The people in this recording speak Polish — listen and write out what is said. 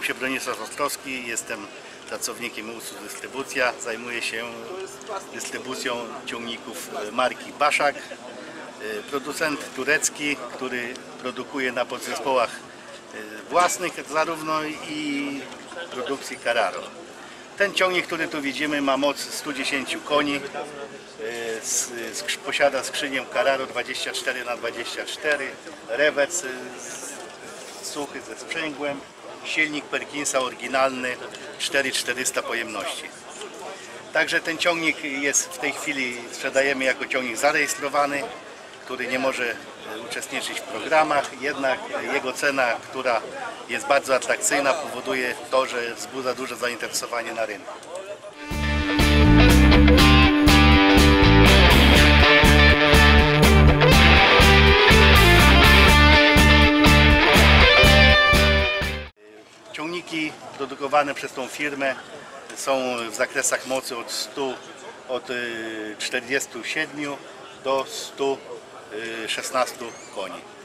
się Bronisław Ostrowski, jestem pracownikiem usług dystrybucja. Zajmuję się dystrybucją ciągników marki Baszak. Producent turecki, który produkuje na podzespołach własnych zarówno i produkcji Carraro. Ten ciągnik, który tu widzimy, ma moc 110 koni, posiada skrzynię Carraro 24×24, rewec suchy ze sprzęgłem, silnik Perkinsa oryginalny 4400 pojemności. Także ten ciągnik jest w tej chwili, sprzedajemy jako ciągnik zarejestrowany, który nie może uczestniczyć w programach, jednak jego cena, która jest bardzo atrakcyjna, powoduje to, że wzbudza duże zainteresowanie na rynku. Ciągniki produkowane przez tą firmę są w zakresach mocy od 47 do 116 koni.